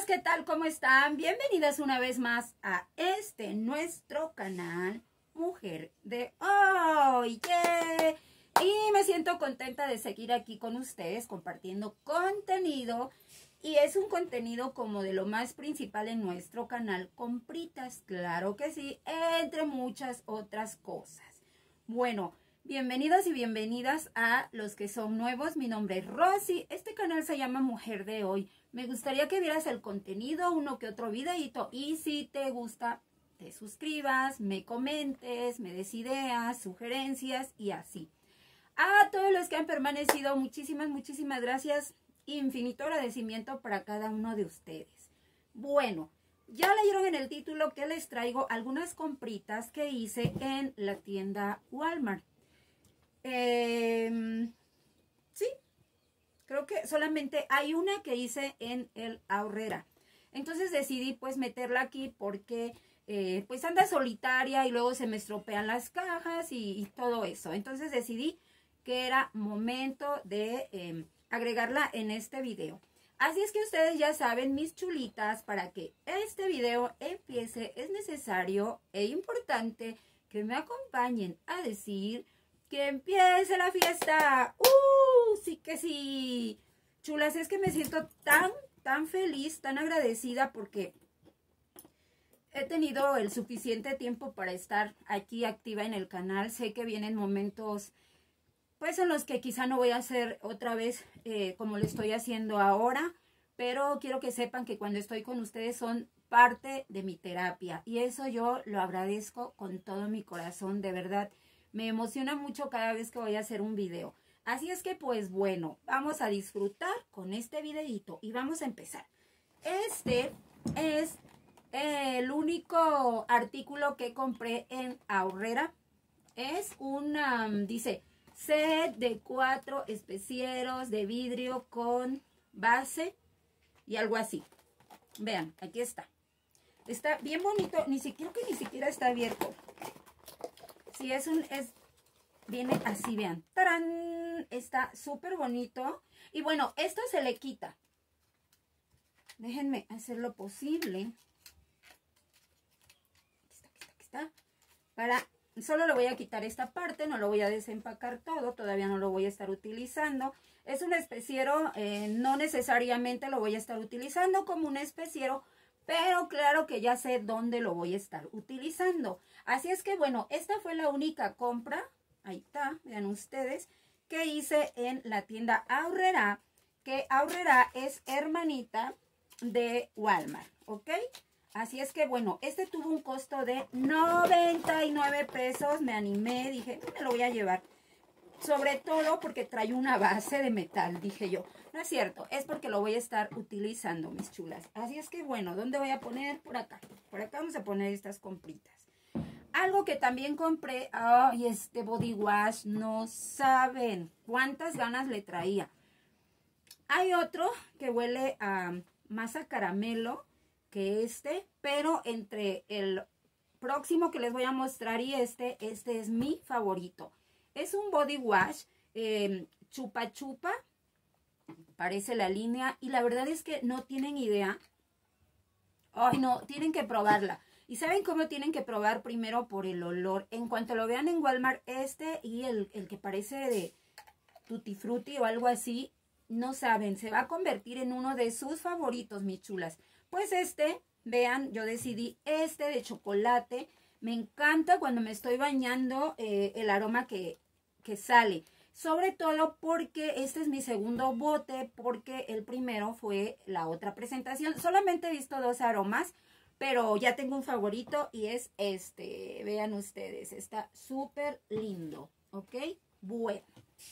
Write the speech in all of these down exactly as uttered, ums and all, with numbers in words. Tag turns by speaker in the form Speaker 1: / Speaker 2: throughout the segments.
Speaker 1: ¿qué tal? ¿Cómo están? Bienvenidas una vez más a este nuestro canal Mujer de Hoy. ¡Yeah! Y me siento contenta de seguir aquí con ustedes compartiendo contenido. Y es un contenido como de lo más principal en nuestro canal, compritas, claro que sí, entre muchas otras cosas. Bueno, bienvenidos y bienvenidas a los que son nuevos. Mi nombre es Rosy. Este canal se llama Mujer de Hoy. Me gustaría que vieras el contenido, uno que otro videito. Y si te gusta, te suscribas, me comentes, me des ideas, sugerencias y así. A todos los que han permanecido, muchísimas, muchísimas gracias. Infinito agradecimiento para cada uno de ustedes. Bueno, ya leyeron en el título que les traigo algunas compritas que hice en la tienda Walmart. Eh, sí, creo que solamente hay una que hice en el Aurrera. Entonces decidí pues meterla aquí porque eh, pues anda solitaria y luego se me estropean las cajas y, y todo eso. Entonces decidí que era momento de eh, agregarla en este video. Así es que ustedes ya saben, mis chulitas, para que este video empiece es necesario e importante que me acompañen a decir que empiece la fiesta. ¡Uh! Sí que sí. Chulas, es que me siento tan, tan feliz, tan agradecida porque he tenido el suficiente tiempo para estar aquí activa en el canal. Sé que vienen momentos pues en los que quizá no voy a hacer otra vez eh, como lo estoy haciendo ahora, pero quiero que sepan que cuando estoy con ustedes son parte de mi terapia y eso yo lo agradezco con todo mi corazón, de verdad. Me emociona mucho cada vez que voy a hacer un video. Así es que pues bueno, vamos a disfrutar con este videito y vamos a empezar. Este es el único artículo que compré en Aurrera. Es una, um, dice, set de cuatro especieros de vidrio con base y algo así. Vean, aquí está. Está bien bonito, ni siquiera, creo que ni siquiera está abierto. Sí, es un, es, viene así, vean. ¡Tarán! Está súper bonito. Y bueno, esto se le quita. Déjenme hacer lo posible. Aquí está, aquí está, aquí está. Para... Solo le voy a quitar esta parte, no lo voy a desempacar todo, todavía no lo voy a estar utilizando. Es un especiero, eh, no necesariamente lo voy a estar utilizando como un especiero, pero claro que ya sé dónde lo voy a estar utilizando. Así es que bueno, esta fue la única compra, ahí está, vean ustedes, que hice en la tienda Aurrera, que Aurrera es hermanita de Walmart, ¿ok? Así es que, bueno, este tuvo un costo de noventa y nueve pesos. Me animé, dije, me lo voy a llevar. Sobre todo porque trae una base de metal, dije yo. No es cierto, es porque lo voy a estar utilizando, mis chulas. Así es que, bueno, ¿dónde voy a poner? Por acá. Por acá vamos a poner estas compritas. Algo que también compré, ay, oh, este body wash, no saben cuántas ganas le traía. Hay otro que huele a más a caramelo que este, pero entre el próximo que les voy a mostrar y este, este es mi favorito. Es un body wash eh, chupa chupa, parece la línea, y la verdad es que no tienen idea. Ay, no, tienen que probarla. ¿Y saben cómo tienen que probar? Primero por el olor. En cuanto lo vean en Walmart, este y el, el que parece de Tutti Frutti o algo así, no saben, se va a convertir en uno de sus favoritos, mis chulas. Pues este, vean, yo decidí este de chocolate. Me encanta cuando me estoy bañando eh, el aroma que, que sale. Sobre todo porque este es mi segundo bote, porque el primero fue la otra presentación. Solamente he visto dos aromas, pero ya tengo un favorito y es este. Vean ustedes, está súper lindo, ¿ok? Bueno.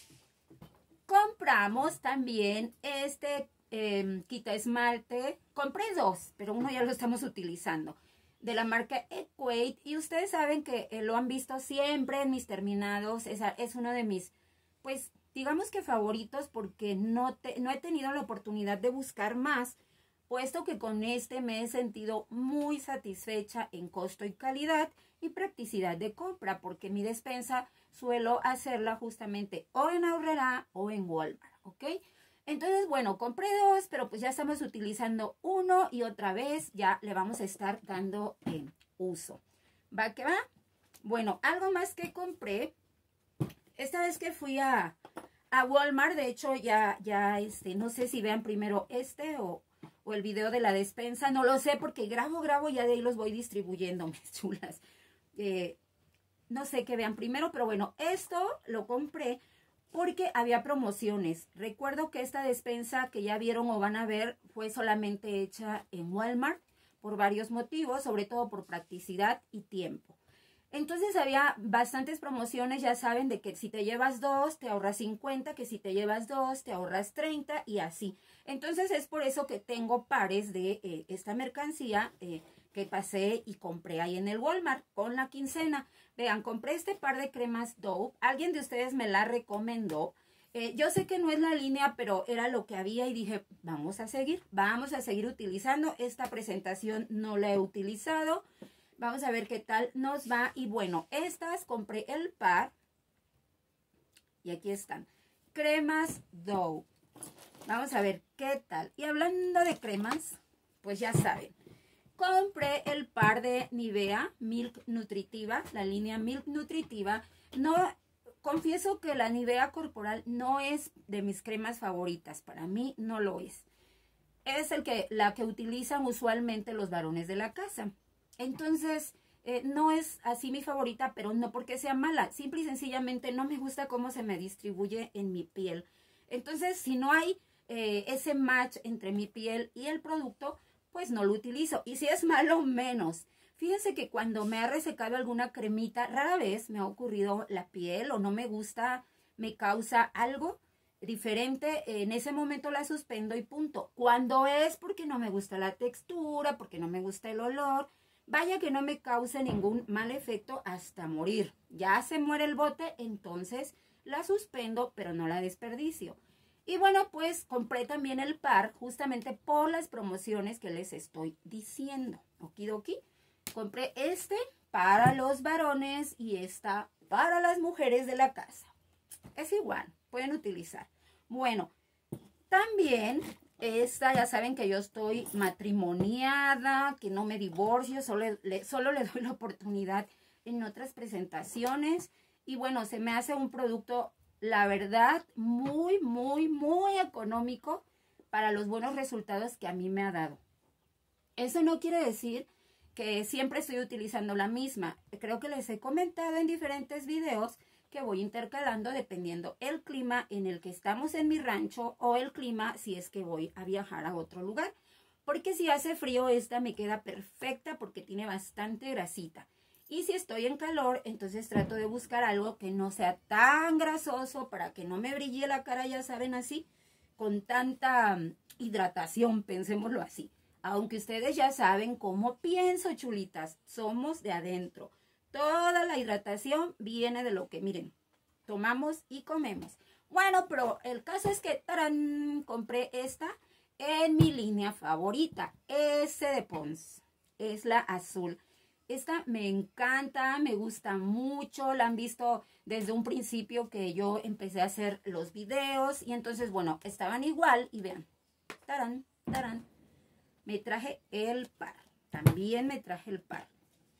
Speaker 1: Compramos también este eh, quita esmalte. Compré dos, pero uno ya lo estamos utilizando. De la marca Equate. Y ustedes saben que eh, lo han visto siempre en mis terminados. Es, es uno de mis, pues, digamos que favoritos porque no, te, no he tenido la oportunidad de buscar más. Puesto que con este me he sentido muy satisfecha en costo y calidad y practicidad de compra. Porque mi despensa suelo hacerla justamente o en Aurrera o en Walmart, ¿ok? Entonces, bueno, compré dos, pero pues ya estamos utilizando uno y otra vez ya le vamos a estar dando eh, uso. ¿Va que va? Bueno, algo más que compré. Esta vez que fui a, a Walmart, de hecho ya, ya, este, no sé si vean primero este o, o el video de la despensa. No lo sé porque grabo, grabo y ya de ahí los voy distribuyendo, mis chulas. Eh, no sé qué vean primero, pero bueno, esto lo compré porque había promociones. Recuerdo que esta despensa que ya vieron o van a ver fue solamente hecha en Walmart por varios motivos, sobre todo por practicidad y tiempo. Entonces había bastantes promociones, ya saben, de que si te llevas dos te ahorras cincuenta, que si te llevas dos te ahorras treinta y así. Entonces es por eso que tengo pares de eh, esta mercancía eh, que pasé y compré ahí en el Walmart con la quincena. Vean, compré este par de cremas Dove. Alguien de ustedes me la recomendó. Eh, yo sé que no es la línea, pero era lo que había y dije, vamos a seguir, vamos a seguir utilizando. Esta presentación no la he utilizado. Vamos a ver qué tal nos va. Y bueno, estas compré el par. Y aquí están. Cremas Dove. Vamos a ver qué tal. Y hablando de cremas, pues ya saben. Compré el par de Nivea Milk Nutritiva, la línea Milk Nutritiva. No, confieso que la Nivea corporal no es de mis cremas favoritas. Para mí no lo es. Es el que, la que utilizan usualmente los varones de la casa. Entonces, eh, no es así mi favorita, pero no porque sea mala. Simple y sencillamente no me gusta cómo se me distribuye en mi piel. Entonces, si no hay eh, ese match entre mi piel y el producto, pues no lo utilizo. Y si es malo, menos. Fíjense que cuando me ha resecado alguna cremita, rara vez me ha ocurrido la piel o no me gusta, me causa algo diferente. En ese momento la suspendo y punto. Cuando es porque no me gusta la textura, porque no me gusta el olor, vaya que no me cause ningún mal efecto hasta morir. Ya se muere el bote, entonces la suspendo, pero no la desperdicio. Y bueno, pues compré también el par justamente por las promociones que les estoy diciendo. Okidoki. Compré este para los varones y esta para las mujeres de la casa. Es igual, pueden utilizar. Bueno, también esta, ya saben que yo estoy matrimoniada, que no me divorcio, solo le, solo le doy la oportunidad en otras presentaciones. Y bueno, se me hace un producto, la verdad, muy, muy, muy económico para los buenos resultados que a mí me ha dado. Eso no quiere decir que siempre estoy utilizando la misma. Creo que les he comentado en diferentes videos que voy intercalando dependiendo el clima en el que estamos en mi rancho o el clima si es que voy a viajar a otro lugar. Porque si hace frío esta me queda perfecta porque tiene bastante grasita. Y si estoy en calor, entonces trato de buscar algo que no sea tan grasoso para que no me brille la cara, ya saben, así, con tanta hidratación, pensémoslo así. Aunque ustedes ya saben cómo pienso, chulitas, somos de adentro. Toda la hidratación viene de lo que, miren, tomamos y comemos. Bueno, pero el caso es que, ¡tarán!, compré esta en mi línea favorita, S de Pond's. Es la azul. Esta me encanta, me gusta mucho. La han visto desde un principio que yo empecé a hacer los videos. Y entonces, bueno, estaban igual. Y vean, ¡tarán!, ¡tarán! Me traje el par. También me traje el par.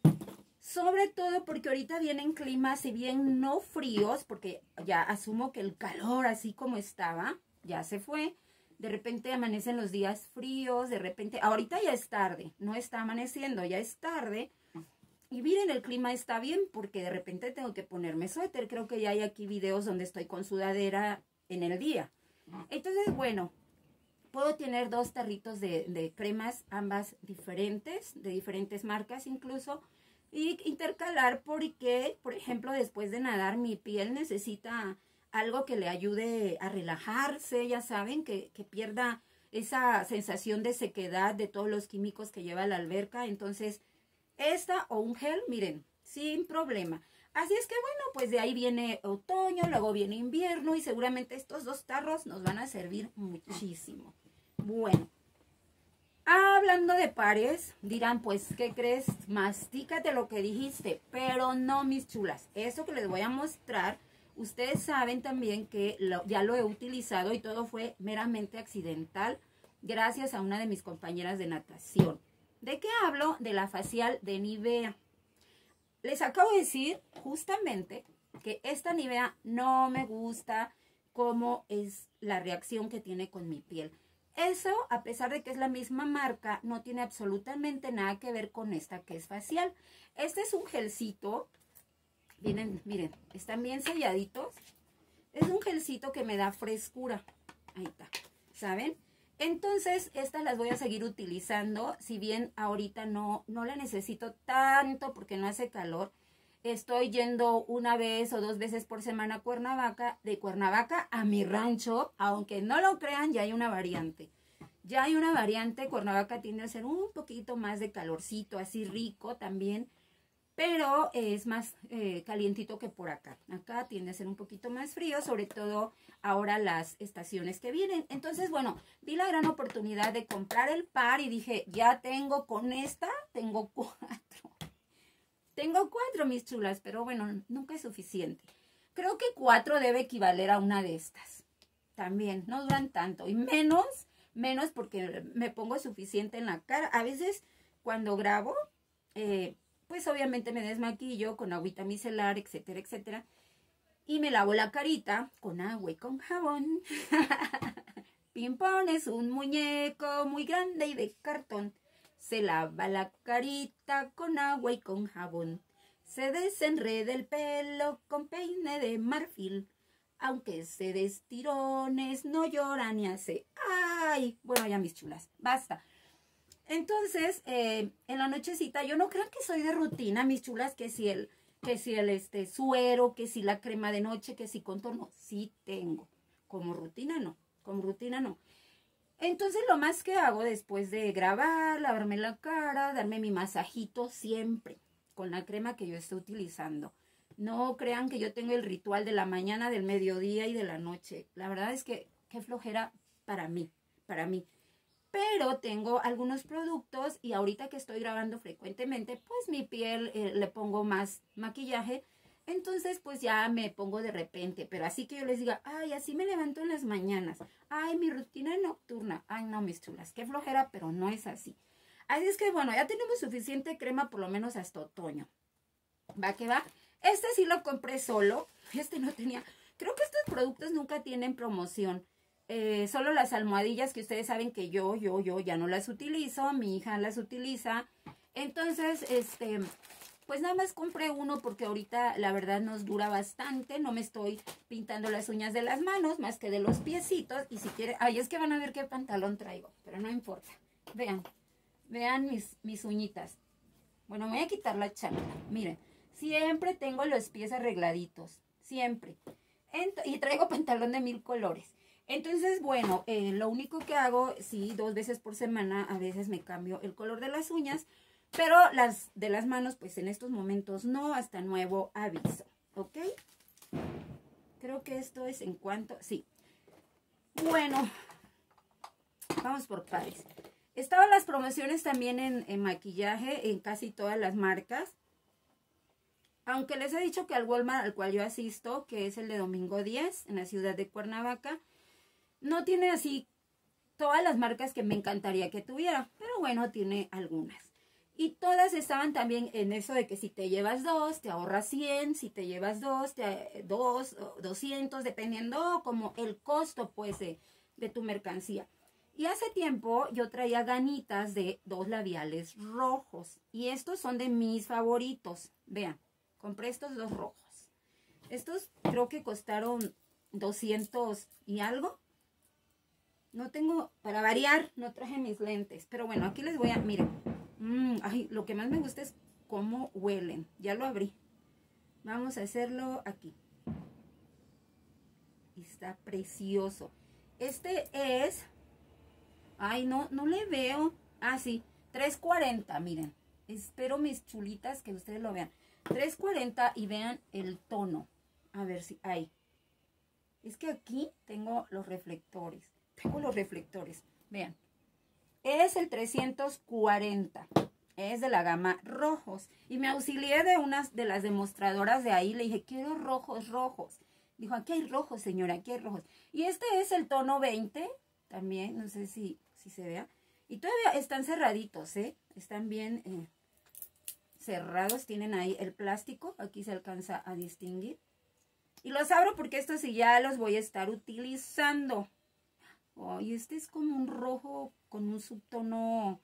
Speaker 1: Sobre todo porque ahorita vienen climas, si bien no fríos, porque ya asumo que el calor así como estaba, ya se fue. De repente amanecen los días fríos, de repente, ahorita ya es tarde, no está amaneciendo, ya es tarde. Y miren, el clima está bien porque de repente tengo que ponerme suéter. Creo que ya hay aquí videos donde estoy con sudadera en el día. Entonces, bueno, puedo tener dos tarritos de, de cremas, ambas diferentes, de diferentes marcas incluso. Y intercalar porque, por ejemplo, después de nadar mi piel necesita algo que le ayude a relajarse, ya saben, que, que pierda esa sensación de sequedad de todos los químicos que lleva la alberca. Entonces, esta o un gel, miren, sin problema. Así es que bueno, pues de ahí viene otoño, luego viene invierno y seguramente estos dos tarros nos van a servir muchísimo. Bueno. Hablando de pares, dirán, pues, ¿qué crees? Mastícate lo que dijiste, pero no, mis chulas. Eso que les voy a mostrar, Ustedes saben también que lo, ya lo he utilizado y todo fue meramente accidental gracias a una de mis compañeras de natación. ¿De qué hablo? De la facial de Nivea. Les acabo de decir justamente que esta Nivea no me gusta cómo es la reacción que tiene con mi piel. Eso, a pesar de que es la misma marca, no tiene absolutamente nada que ver con esta que es facial. Este es un gelcito. Miren, miren, están bien selladitos. Es un gelcito que me da frescura. Ahí está, ¿saben? Entonces, estas las voy a seguir utilizando. Si bien ahorita no, no la necesito tanto porque no hace calor. Estoy yendo una vez o dos veces por semana a Cuernavaca. De Cuernavaca a mi rancho, aunque no lo crean, ya hay una variante. Ya hay una variante. Cuernavaca tiende a ser un poquito más de calorcito, así rico también. Pero es más eh, calientito que por acá. Acá tiende a ser un poquito más frío, sobre todo ahora las estaciones que vienen. Entonces, bueno, vi la gran oportunidad de comprar el par y dije, ya tengo con esta, tengo cuatro. Tengo cuatro, mis chulas, pero bueno, nunca es suficiente. Creo que cuatro debe equivaler a una de estas. También, no duran tanto. Y menos, menos porque me pongo suficiente en la cara. A veces cuando grabo... Eh, pues obviamente me desmaquillo con agüita micelar, etcétera, etcétera. Y me lavo la carita con agua y con jabón. Pimpón es un muñeco muy grande y de cartón. Se lava la carita con agua y con jabón. Se desenreda el pelo con peine de marfil. Aunque se des tirones, no llora ni hace ¡ay! Bueno, ya mis chulas, basta. Entonces, eh, en la nochecita, yo no creo que soy de rutina, mis chulas, que si el, que si el este, suero, que si la crema de noche, que si contorno, sí tengo. Como rutina no, como rutina no. Entonces, lo más que hago después de grabar, lavarme la cara, darme mi masajito siempre con la crema que yo estoy utilizando. No crean que yo tengo el ritual de la mañana, del mediodía y de la noche. La verdad es que qué flojera para mí, para mí. Pero tengo algunos productos y ahorita que estoy grabando frecuentemente, pues mi piel eh, le pongo más maquillaje. Entonces, pues ya me pongo de repente. Pero así que yo les diga, ay, así me levanto en las mañanas. Ay, mi rutina nocturna. Ay, no, mis chulas, qué flojera, pero no es así. Así es que, bueno, ya tenemos suficiente crema por lo menos hasta otoño. ¿Va que va? Este sí lo compré solo. Este no tenía... Creo que estos productos nunca tienen promoción. Eh, solo las almohadillas que ustedes saben que yo, yo, yo ya no las utilizo, mi hija las utiliza. Entonces, este, pues nada más compré uno porque ahorita la verdad nos dura bastante. No me estoy pintando las uñas de las manos más que de los piecitos. Y si quieren, ay, es que van a ver qué pantalón traigo, pero no importa. Vean, vean mis, mis uñitas. Bueno, me voy a quitar la chancla. Miren, siempre tengo los pies arregladitos, siempre. Ent- y traigo pantalón de mil colores. Entonces, bueno, eh, lo único que hago, sí, dos veces por semana, a veces me cambio el color de las uñas, pero las de las manos, pues en estos momentos no, hasta nuevo aviso, ¿ok? Creo que esto es en cuanto, sí. Bueno, vamos por pares. Estaban las promociones también en, en maquillaje, en casi todas las marcas. Aunque les he dicho que al Walmart al cual yo asisto, que es el de Domingo diez, en la ciudad de Cuernavaca, no tiene así todas las marcas que me encantaría que tuviera, pero bueno, tiene algunas. Y todas estaban también en eso de que si te llevas dos, te ahorras cien, si te llevas dos, te, dos, doscientos, dependiendo como el costo pues de, de tu mercancía. Y hace tiempo yo traía ganitas de dos labiales rojos y estos son de mis favoritos. Vean, compré estos dos rojos. Estos creo que costaron doscientos y algo. No tengo, para variar, no traje mis lentes. Pero bueno, aquí les voy a, miren. Mmm, ay, lo que más me gusta es cómo huelen. Ya lo abrí. Vamos a hacerlo aquí. Está precioso. Este es, ay, no, no le veo. Ah, sí, tres cuarenta, miren. Espero mis chulitas que ustedes lo vean. tres cuarenta y vean el tono. A ver si hay. Es que aquí tengo los reflectores. Tengo los reflectores. Vean. Es el trescientos cuarenta. Es de la gama rojos. Y me auxilié de unas de las demostradoras de ahí. Le dije, quiero rojos, rojos. Dijo, aquí hay rojos, señora, aquí hay rojos. Y este es el tono veinte, también, no sé si, si se vea. Y todavía están cerraditos, ¿eh? Están bien eh, cerrados, tienen ahí el plástico, aquí se alcanza a distinguir. Y los abro porque estos sí ya los voy a estar utilizando. Oh, y este es como un rojo con un subtono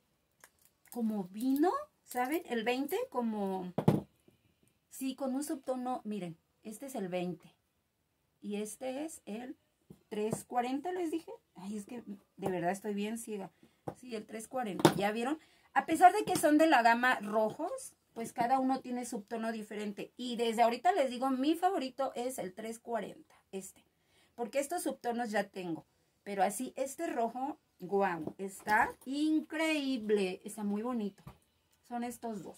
Speaker 1: como vino, ¿saben? El veinte como... Sí, con un subtono, miren, este es el veinte. Y este es el tres cuarenta, les dije. Ay, es que de verdad estoy bien ciega. Sí, el tres cuarenta, ¿ya vieron? A pesar de que son de la gama rojos, pues cada uno tiene subtono diferente. Y desde ahorita les digo, mi favorito es el tres cuarenta, este. Porque estos subtonos ya tengo. Pero así, este rojo, guau, está increíble. Está muy bonito. Son estos dos.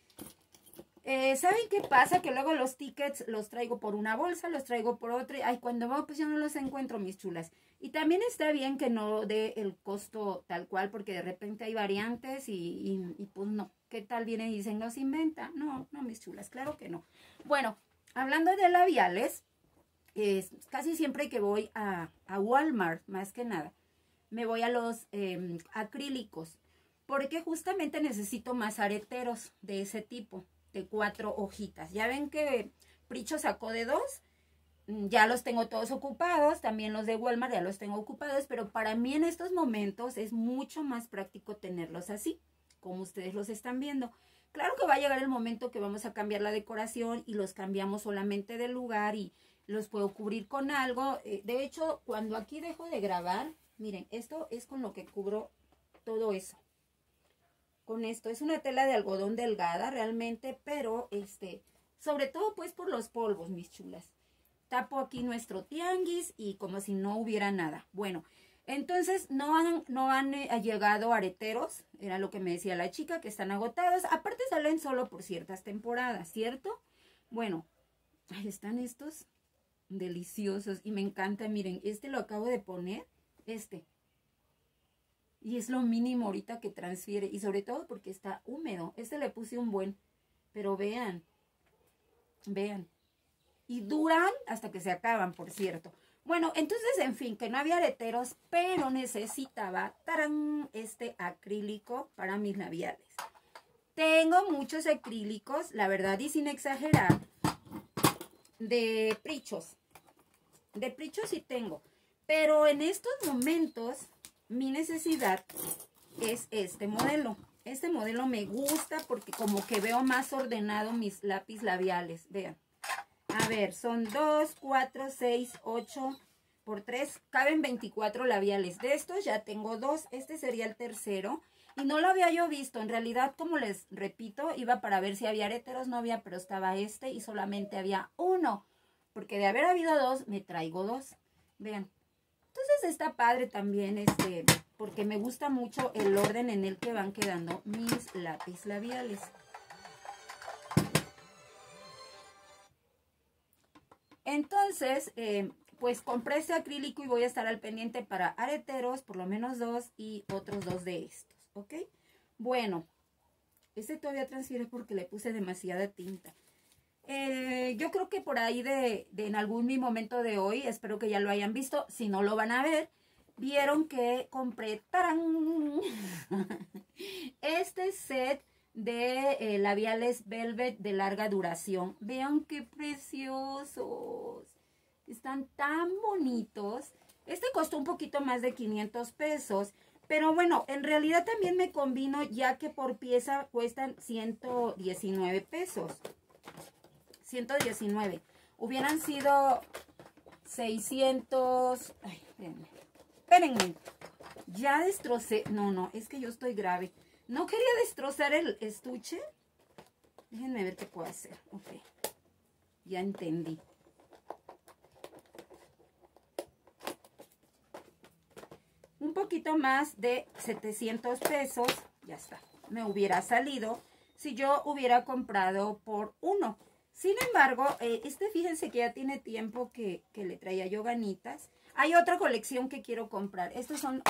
Speaker 1: Eh, ¿Saben qué pasa? Que luego los tickets los traigo por una bolsa, los traigo por otra. Ay, cuando voy, pues yo no los encuentro, mis chulas. Y también está bien que no dé el costo tal cual, porque de repente hay variantes y, y, y pues no. ¿Qué tal vienen y dicen, los inventa? No, no, mis chulas, claro que no. Bueno, hablando de labiales, eh, casi siempre que voy a, a Walmart, más que nada, me voy a los eh, acrílicos, porque justamente necesito más areteros de ese tipo, de cuatro hojitas. Ya ven que Pricho sacó de dos, ya los tengo todos ocupados, también los de Walmart ya los tengo ocupados, pero para mí en estos momentos es mucho más práctico tenerlos así, como ustedes los están viendo. Claro que va a llegar el momento que vamos a cambiar la decoración y los cambiamos solamente de lugar y los puedo cubrir con algo. De hecho, cuando aquí dejo de grabar, miren, esto es con lo que cubro todo eso. Con esto, es una tela de algodón delgada realmente, pero este, sobre todo pues por los polvos, mis chulas. Tapo aquí nuestro tianguis y como si no hubiera nada. Bueno, entonces no han, no han eh, llegado areteros, era lo que me decía la chica, que están agotados. Aparte salen solo por ciertas temporadas, ¿cierto? Bueno, ahí están estos deliciosos y me encanta. Miren, este lo acabo de poner, este. Y es lo mínimo ahorita que transfiere. Y sobre todo porque está húmedo. Este le puse un buen. Pero vean. Vean. Y duran hasta que se acaban, por cierto. Bueno, entonces, en fin, que no había areteros. Pero necesitaba ¡tarán! Este acrílico para mis labiales. Tengo muchos acrílicos, la verdad y sin exagerar. De Prichos. De Prichos sí tengo. Pero en estos momentos... mi necesidad es este modelo. Este modelo me gusta porque como que veo más ordenado mis lápiz labiales. Vean. A ver, son dos, cuatro, seis, ocho por tres. Caben veinticuatro labiales. De estos ya tengo dos. Este sería el tercero. Y no lo había yo visto. En realidad, como les repito, iba para ver si había areteros. No había, pero estaba este y solamente había uno. Porque de haber habido dos, me traigo dos. Vean. Entonces está padre también, este, porque me gusta mucho el orden en el que van quedando mis lápiz labiales. Entonces, eh, pues compré este acrílico y voy a estar al pendiente para areteros, por lo menos dos y otros dos de estos, ¿ok? Bueno, este todavía transfiere porque le puse demasiada tinta. Eh, yo creo que por ahí de, de en algún mi momento de hoy, espero que ya lo hayan visto, si no lo van a ver, vieron que compré ¡tarán! Este set de eh, labiales Velvet de larga duración. Vean qué preciosos, están tan bonitos. Este costó un poquito más de quinientos pesos, pero bueno, en realidad también me combino ya que por pieza cuestan ciento diecinueve pesos. ciento diecinueve. Hubieran sido seiscientos. Ay, espérenme. Espérenme. Ya destrocé. No, no, es que yo estoy grave. No quería destrozar el estuche. Déjenme ver qué puedo hacer. Ok. Ya entendí. Un poquito más de setecientos pesos. Ya está. Me hubiera salido si yo hubiera comprado por uno. Sin embargo, eh, este fíjense que ya tiene tiempo que, que le traía yo ganitas. Hay otra colección que quiero comprar. Estos son...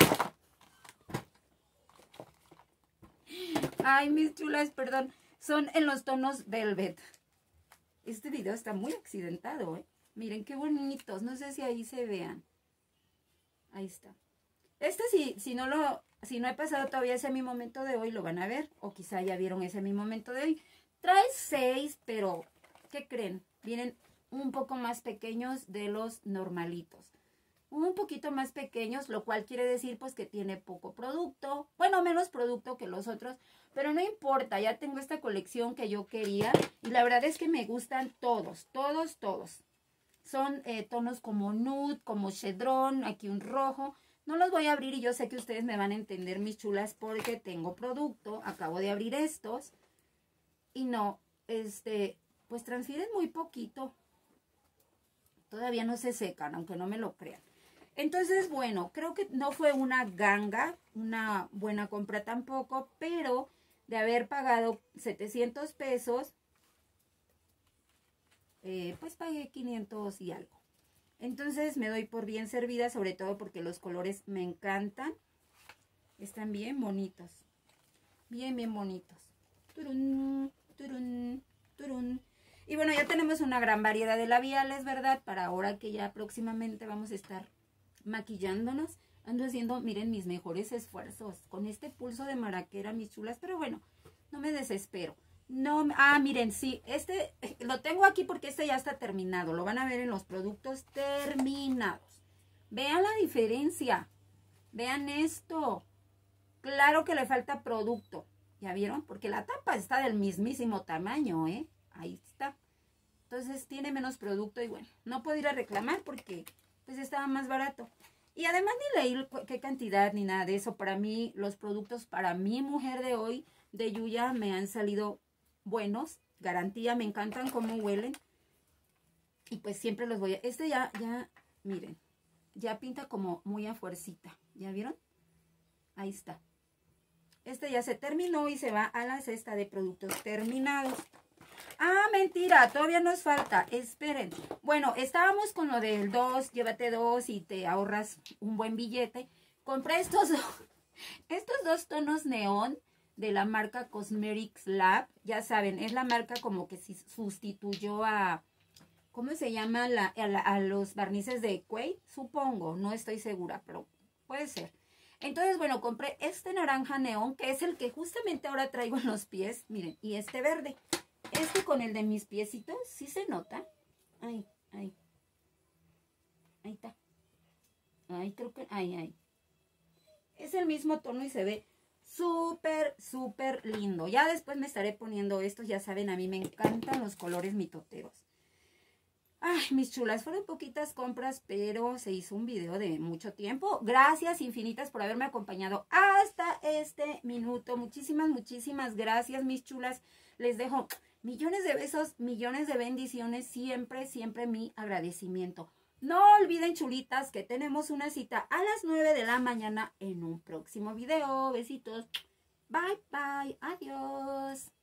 Speaker 1: Ay, mis chulas, perdón. Son en los tonos Velvet. Este video está muy accidentado, ¿eh? Miren qué bonitos. No sé si ahí se vean. Ahí está. Este si, si no lo, si no he pasado todavía ese mi momento de hoy, lo van a ver. O quizá ya vieron ese mi momento de hoy. Trae seis, pero ¿qué creen? Vienen un poco más pequeños de los normalitos. Un poquito más pequeños, lo cual quiere decir pues que tiene poco producto. Bueno, menos producto que los otros. Pero no importa, ya tengo esta colección que yo quería. Y la verdad es que me gustan todos, todos, todos. Son eh, tonos como nude, como chedrón, aquí un rojo. No los voy a abrir y yo sé que ustedes me van a entender, mis chulas, porque tengo producto. Acabo de abrir estos. Y no, este, pues transfieren muy poquito. Todavía no se secan, aunque no me lo crean. Entonces, bueno, creo que no fue una ganga, una buena compra tampoco, pero de haber pagado setecientos pesos, eh, pues pagué quinientos y algo. Entonces me doy por bien servida, sobre todo porque los colores me encantan. Están bien bonitos. Bien, bien bonitos. Turun, turun, turun. Y bueno, ya tenemos una gran variedad de labiales, ¿verdad? Para ahora que ya próximamente vamos a estar maquillándonos. Ando haciendo, miren, mis mejores esfuerzos con este pulso de maraquera, mis chulas. Pero bueno, no me desespero. No, ah, miren, sí, este lo tengo aquí porque este ya está terminado. Lo van a ver en los productos terminados. Vean la diferencia. Vean esto. Claro que le falta producto. ¿Ya vieron? Porque la tapa está del mismísimo tamaño, ¿eh? Ahí está. Entonces tiene menos producto y bueno, no puedo ir a reclamar porque pues estaba más barato. Y además ni leí qué cantidad ni nada de eso. Para mí, los productos para mi mujer de hoy, de Yuya, me han salido buenos. Garantía, me encantan cómo huelen. Y pues siempre los voy a... Este ya, ya, miren, ya pinta como muy a fuercita. ¿Ya vieron? Ahí está. Este ya se terminó y se va a la cesta de productos terminados. Ah, mentira, todavía nos falta. Esperen. Bueno, estábamos con lo del dos, llévate dos y te ahorras un buen billete. Compré estos, estos dos tonos neón de la marca Cosmetics Lab. Ya saben, es la marca como que sustituyó a... ¿Cómo se llama? La, a, la, a los barnices de Quay. Supongo, no estoy segura, pero puede ser. Entonces, bueno, compré este naranja neón, que es el que justamente ahora traigo en los pies. Miren, y este verde. Este con el de mis piecitos, ¿sí se nota? Ahí, ahí. Ahí está. Ahí creo que, ahí, ahí. Es el mismo tono y se ve súper, súper lindo. Ya después me estaré poniendo estos. Ya saben, a mí me encantan los colores mitoteros. Ay, mis chulas, fueron poquitas compras, pero se hizo un video de mucho tiempo. Gracias infinitas por haberme acompañado hasta este minuto. Muchísimas, muchísimas gracias, mis chulas. Les dejo millones de besos, millones de bendiciones. Siempre, siempre mi agradecimiento. No olviden, chulitas, que tenemos una cita a las nueve de la mañana en un próximo video. Besitos. Bye, bye. Adiós.